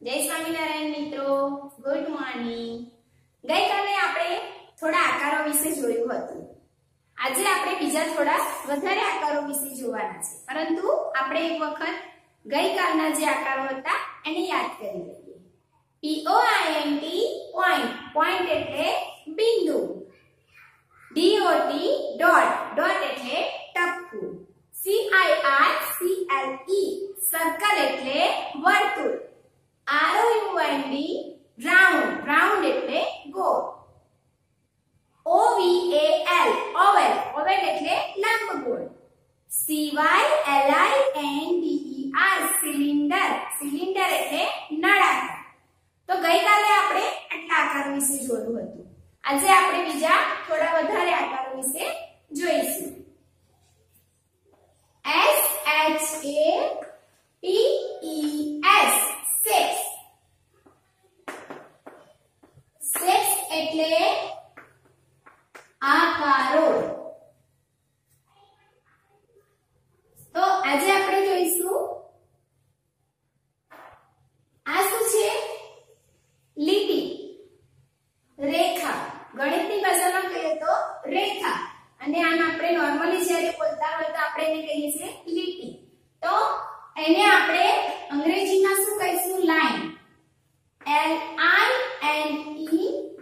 જય સ્વામિનારાયણ મિત્રો, good morning. ગઈકાલે આપણે થોડા આકારો વિશે જોયું હતું। આજે આપણે બીજા થોડા વધારે આકારો વિશે જોવાના છે, પરંતુ આપણે એક વખત ગઈકાલના જે આકારો હતા એને યાદ કરી લઈએ। POINT પોઈન્ટ, પોઈન્ટ એટલે બિંદુ। DOT ડોટ, ડોટ એટલે ટપકું। CIRCLE સર્કલ એટલે વર્તુળ। ROUND રાઉન્ડ, રાઉન્ડ એટલે ગોળ। OVAL ઓવલ, ઓવલ એટલે લંબગોળ। CYLINDER સિલિન્ડર, સિલિન્ડર એટલે નળાકાર। તો ગઈકાલે આપણે આટલા આકારો વિશે જોયું હતું। આજે આપણે બીજા થોડા વધારે આકારો વિશે જોઈશું। SHAPES શેપ્સ, શેપ્સ એટલે આકારો। તો આજે આપણે જોઈશું આ શું છે? લીટી, રેખા। ગણિતની ભાષામાં કહીએ તો રેખા, અને આમ આપણે નોર્મલી જ્યારે બોલતા હોય તો આપણે એને કહીએ છીએ લીટી। તો એને આપણે અંગ્રેજીમાં શું કહીશું? Line, LINE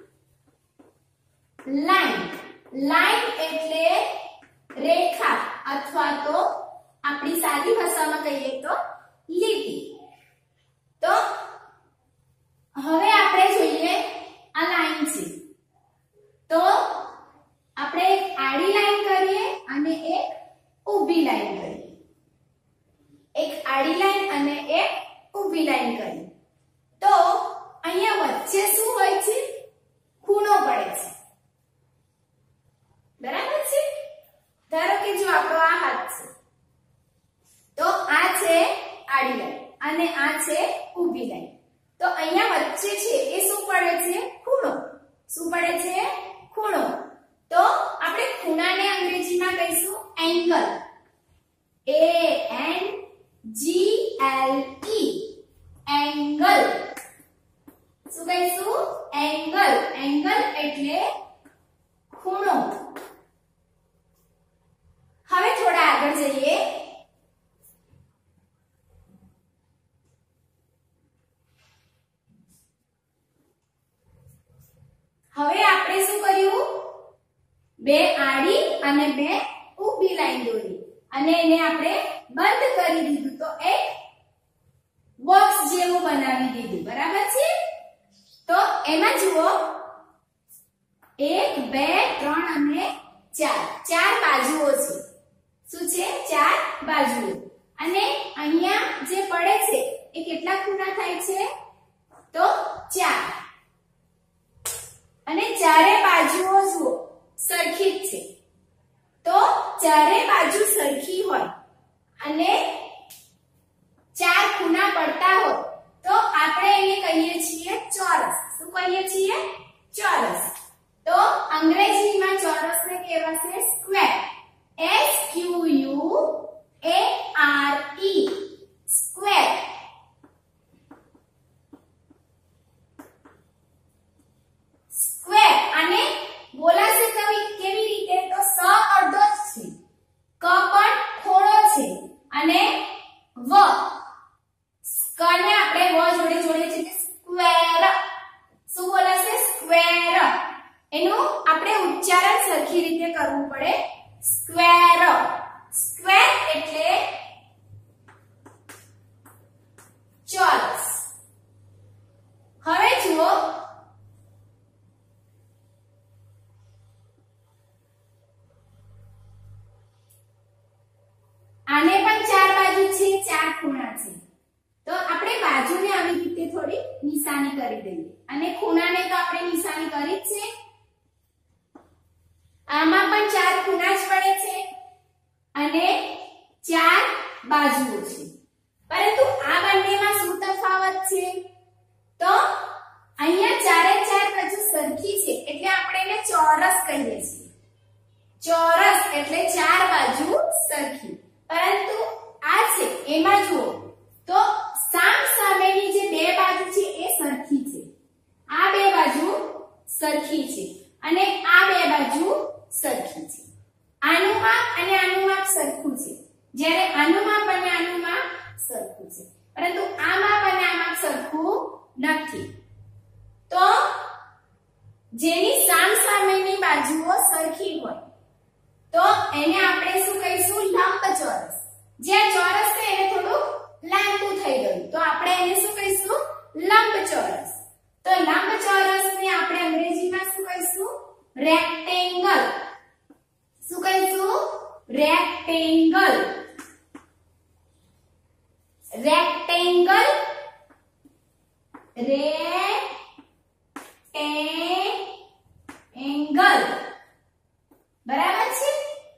line. લાઈન એટલે રેખા, અથવા તો આપણી સાદી ભાષામાં કહીએ તો લીટી। તો હવે આપણે જોઈએ આ લાઈન છે, તો આપણે એક આડી લાઈન કરીએ અને એક ઊભી લાઈન કરીએ। એક આડી લાઈન અને એક ઊભી લાઈન કરીએ તો અહીંયા વચ્ચે શું હોય છે? ખૂણો પડે છે, બરાબર છે? ધારો કે જો આપણો આ હાથ છે, તો આ છે આડી લાઈન અને આ છે ઊભી લાઈન। તો અહીંયા વચ્ચે છે એ શું પડે છે? ખૂણો। શું પડે છે? ખૂણો। તો આપણે ખૂણાને અંગ્રેજીમાં કહીશું એંગલ, ANGLE એંગલ। શું કહીશું? એંગલ, એંગલ એટલે ખૂણો। હવે થોડા આગળ જઈએ। હવે આપણે શું કર્યું? બે આડી અને બે ઊભી લાઈન દોરી અને એને આપણે બંધ કરી દીધું, તો એક બોક્સ જેવું બનાવી દીધું, બરાબર છે? તો એમાં જુઓ 1 2 3 અને 4, 4 બાજુઓ છે। શું છે? 4 બાજુઓ। અને અહીંયા જે પડે છે એ કેટલા ખૂણા થાય છે? તો 4। અને ચારે બાજુઓ જુઓ સરખી જ છે। તો ચારે બાજુ સરખી હોય અને 4 ખૂણા પડતા હોય તો આપણે એને કહીએ છીએ ચોરસ। શું કહીએ છીએ? ચોરસ। તો અંગ્રેજીમાં ચોરસને કહેવાશે સ્ક્વેર, SQUARE સ્ક્વેર। સ્ક્વેર અને બોલાશે કેવી રીતે? તો સ અડધો જ છે, ક પણ થોડો છે અને વ, ક ને આપણે વ જોડે જોડે છે સ્ક્વેર। શું બોલાશે? સ્ક્વેર। એનું આપણે ઉચ્ચારણ સરખી રીતે કરવું પડે, સ્ક્વેર। સ્ક્વેર એટલે ચોરસ। હવે જુઓ આને પણ 4 બાજુ છે, 4 ખૂણા છે। તો આપણે બાજુને આવી રીતે થોડી નિશાની કરી દઈએ અને ખૂણાને તો આપણે નિશાની કરી જ છે। આમાં પણ 4 ખૂણા જ પડે છે અને 4 બાજુઓ છે, પરંતુ આ બંનેમાં શું તફાવત છે? તો અહીંયા ચારે 4 બાજુ સરખી છે એટલે આપણે એને ચોરસ કહીએ છીએ। ચોરસ એટલે 4 બાજુ સરખી, પરંતુ આ છે એમાં જુઓ તો સામ સામેની જે બે બાજુ છે નથી. તો જેની સામસામેની બાજુઓ સરખી હોય તો એને આપણે શું કહીશું? લંબચોરસ. જે ચોરસ છે એને થોડું લાંબુ થઈ ગયું તો આપણે એને શું કહીશું? લંબચોરસ. તો લંબચોરસને આપણે અંગ્રેજીમાં શું કહીશું? રેક્ટેંગલ. શું કહીશું? રેક્ટેંગલ. રેક્ટેંગલ. રેક્ટેંગલ. બરાબર છે?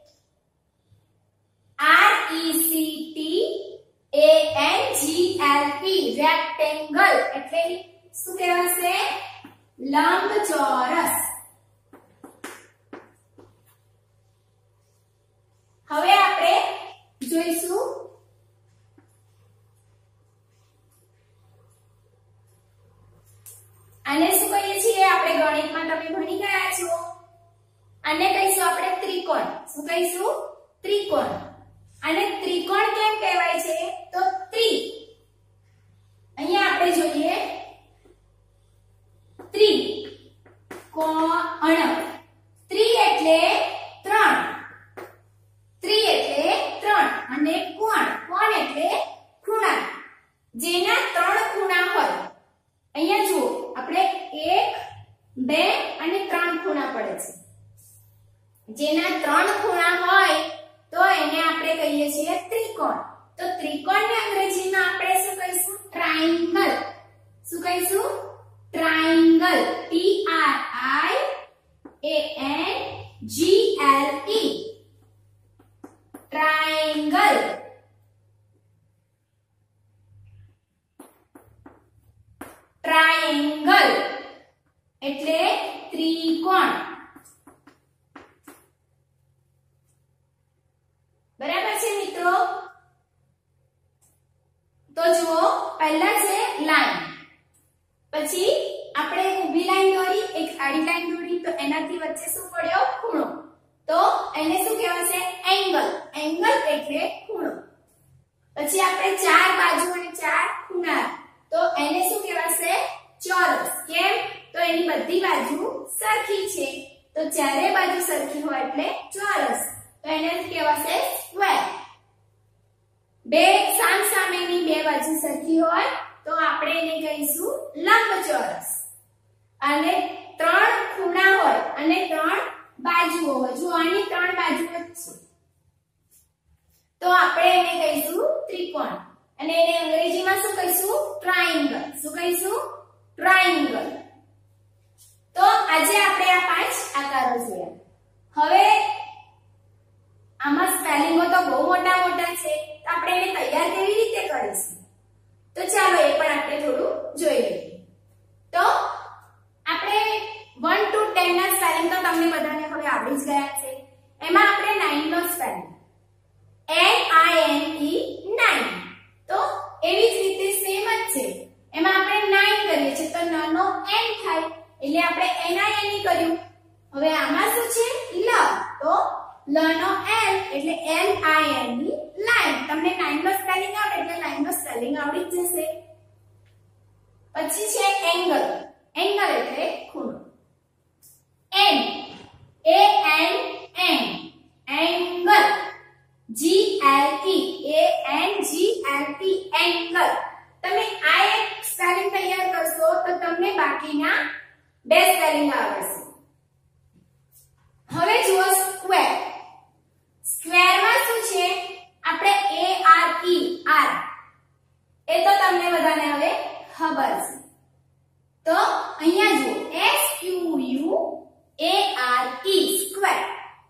RECTANGLE રેક્ટેંગલ એટલે શું કહેવાશે? લંબચોરસ. હવે આપણે જોઈશું આને શું કહીએ છીએ? આપણે ગણિતમાં તમે ભણી ગયા છો. આને કહીશું આપણે ત્રિકોણ. શું કહીશું? ત્રિકોણ. અને ત્રિકોણ કેમ કહેવાય છે? તો અહીંયા આપણે જોઈએ ત્રિકોણ. ત્રિ એટલે 3. ત્રિ એટલે 3 અને કોણ. કોણ એટલે ખૂણા. જેના 3 ખૂણા હોય. અહીંયા જુઓ આપણે 1 2 અને 3 ખૂણા પડે છે. જેના 3 ખૂણા હોય તો એને આપણે કહીએ છીએ ત્રિકોણ. તો ત્રિકોણને અંગ્રેજીમાં આપણે શું કહીશું? ટ્રાયેંગલ. શું કહીશું? ટ્રાયેંગલ. TRIANGLE triangle. ટ્રાયેંગલ એટલે ત્રિકોણ. બરાબર છે મિત્રો? તો જુઓ પહેલા છે લાઈન. પછી આપણે ઊભી લાઈન દોરી, એક આડી લાઈન દોરી તો એનાથી વચ્ચે શું પડ્યો? ખૂણો. તો એને શું કહેવાશે? એંગલ. એંગલ એટલે ખૂણો. પછી આપણે 4 બાજુ અને 4 ખૂણા તો એને શું કહેવાશે? ચોરસ. કેમ? તો એની બધી બાજુ સરખી છે તો ચારે બાજુ સરખી હોય એટલે ચોરસ. તો એને કહેવાશે સ્ક્વેર. બે સામસામેની બે બાજુ સરખી હોય તો આપણે એને કહીશું લંબચોરસ. અને 3 ખૂણા હોય અને 3 બાજુઓ હોય. જો આની 3 બાજુઓ જ છે તો આપણે એને કહીશું ત્રિકોણ. અને એને અંગ્રેજીમાં શું કહીશું? ટ્રાયેંગલ. શું કહીશું? ટ્રાયેંગલ. તો આજે આપણે આ 5 આકારો જોયા. હવે આમાં સ્પેલિંગો તો બહુ મોટા મોટા છે તો આપણે એને તૈયાર કેવી રીતે કરીશું? તો ચાલો એ પણ આપણે થોડું જોઈ લઈએ. તો આપણે 1 to 10 ના સ્પેલિંગ તો તમને બધાને હવે આવડી જ ગયા છે. એમાં આપણે 9 નો સ્પેલિંગ NINE 9. તો એવી જ રીતે સેમ જ છે. એમાં આપણે 9 કરીએ છીએ તો ન નો n થાય એટલે આપણે NINE કર્યું. હવે આમાં શું છે? લ. તો લ નો l એટલે LINE લાઈન. તમને 9 નો સ્પેલિંગ આવડે એટલે લાઈન નો સ્પેલિંગ આવડી જ જશે. પછી છે એંગલ. એંગલ એટલે ખૂણો. N ANN angle. GLE angle. તમે આ એક સ્પેલિંગ તૈયાર કરશો તો તમને બાકીના 2 સ્પેલિંગ આવડશે. હવે જુઓ સ્ક્વેર. સ્ક્વેરમાં શું છે? આપણે ARE એ તો તમને બધાને હવે ખબર છે. તો અહીંયા જુઓ SQUARE સ્ક્વેર.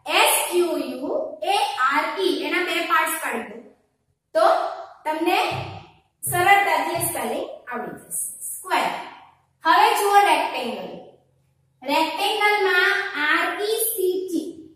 SQUARE એના 2 પાર્ટ્સ પાડી દો તો તમને સરળતાથી સ્પેલિંગ આવડી જશે. સ્ક્વેર. હવે જુઓ રેક્ટેંગલ. રેક્ટેંગલમાં RECT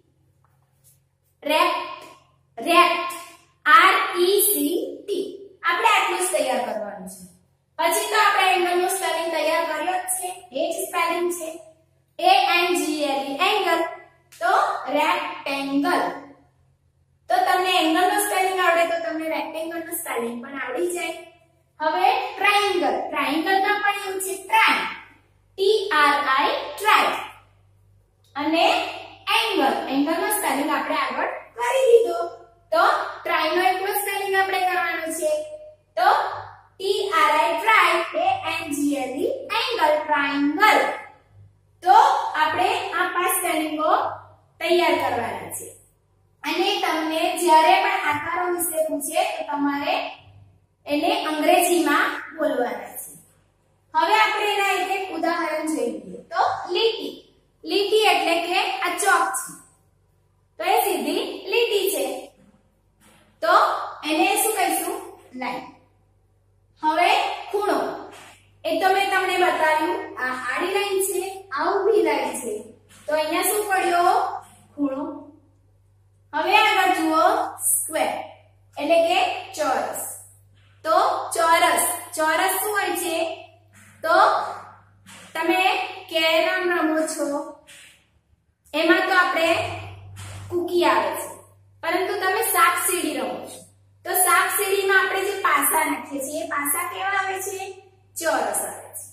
રેક્ટ. રેક્ટ RECT આપણે આટલું જ તૈયાર કરવાનું છે. પછી તો આપણે એંગલનો સ્પેલિંગ તૈયાર કર્યો જ છે. એ જ સ્પેલિંગ છે ANGLE એંગલ. તો રેક્ટેંગલ. તો તમને એંગલનો સ્પેલિંગ આવડે તો તમને રેક્ટેંગલનો સ્પેલિંગ પણ આવડી જાય. હવે ટ્રાયેંગલ. ટ્રાયેંગલમાં પણ એવું છે ટ્રાય, TRI ટ્રાય. અને એંગલ, એંગલનો સ્પેલિંગ આપણે આગળ કરી દીધો. તો ટ્રાય નો એકલો સ્પેલિંગ આપણે કરવાનો છે. તો TRI tri, ANGLE angle, triangle. તો આપણે આ 5 સ્પેલિંગો તૈયાર કરવાના છે. અને તમને જ્યારે પણ આકારો વિશે પૂછે તો તમારે એને અંગ્રેજીમાં બોલવાના છે. હવે આપણે એના એક ઉદાહરણ જોઈએ. તો લીટી, લીટી એટલે કે આ ચોક છે, તો એ સીધી લીટી છે, તો એને શું કહીશું? લાઈન. હવે ખૂણો, એ તો મેં તમને બતાવ્યું, આ આડી લાઈન છે, આ ઊભી લાઈન છે, તો અહીંયા શું પડ્યો? ખૂણો. હવે આગળ જુઓ, સ્ક્વેર એટલે કે ચોરસ. તો ચોરસ, ચોરસ શું હોય છે? તો તમે કેરમ રમો છો, એમાં તો આપણે કૂકી આવે છે, પરંતુ તમે સાપ સીડી રમો છો, તો સાપ સીડીમાં આપણે જે પાસા નાખીએ છીએ એ પાસા કેવા આવે છે? ચોરસ આવે છે.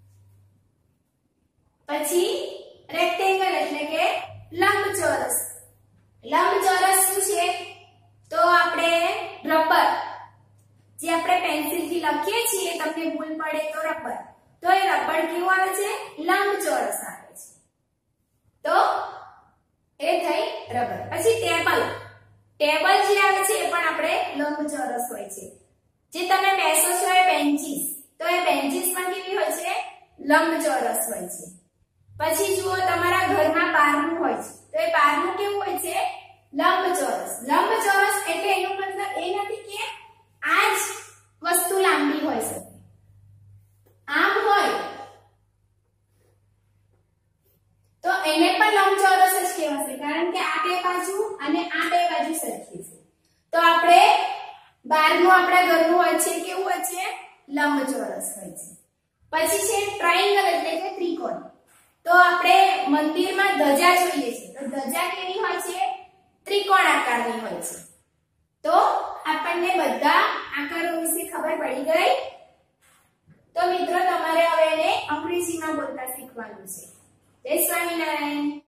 પછી રેક્ટેંગલ એટલે કે લંબચોરસ. લંબચોરસ શું છે? તો આપણે રબર, જે આપણે પેન્સિલ થી લખીએ છીએ, તમને ભૂલ પડે તો રબર, તો એ રબર કેવું આવે છે? લંબચોરસ આવે છે. તો એ થઈ રબર. પછી ટેબલ, ટેબલ જે આવે છે એ પણ આપણે લંબચોરસ હોય છે. જે તમે બેસો છો એ બેન્ચીસ, તો એ બેન્ચીસ પણ કેવી હોય છે? લંબચોરસ હોય છે. પછી જુઓ, તમારા ઘરમાં બારણું હોય છે, તો એ બારણું કેવું હોય છે? લંબચોરસ. લંબચોરસ એટલે એનો મતલબ એ નથી કે આ જ વસ્તુ લાંબી હોય શકે, આમ હોય તો એને પણ લંબચોરસ જ કહેવાશે, કારણ કે આ બે બાજુ અને આ બે બાજુ સરખી છે. તો આપણે બારનું આપણા ઘરનું હોય છે કેવું હોય છે? લંબચોરસ હોય છે. પછી છે ટ્રાયેંગલ એટલે કે ત્રિકોણ. તો આપણે મંદિરમાં ધજા જોઈએ છે, તો ધજા કેવી હોય છે? ત્રિકોણ આકારની હોય છે. તો આપણને બધા આકારો વિશે ખબર પડી ગઈ. તો મિત્રો તમારે હવે એને અંગ્રેજીમાં બોલતા શીખવાનું છે. જય સ્વામિનારાયણ.